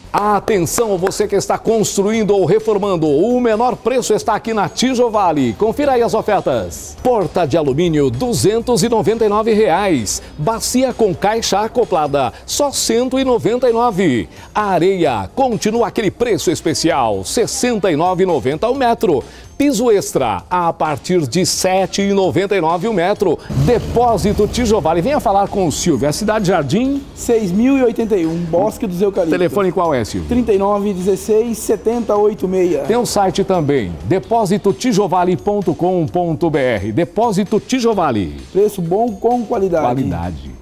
Atenção, você que está construindo ou reformando, o menor preço está aqui na Tijovale. Confira aí as ofertas. Porta de alumínio, R$ 299. Bacia com caixa acoplada, só R$ 199. A areia continua aquele preço especial, R$ 69,90 o metro. Piso extra a partir de R$ 7,99 o metro. Depósito Tijovale. Venha falar com o Silvio. A Cidade Jardim? 6.081, Bosque dos Eucaliptos. Telefone qual é, Silvio? 39 16 70 86. Tem um site também, depositotijovale.com.br. Depósito Tijovale. Preço bom com qualidade. Qualidade.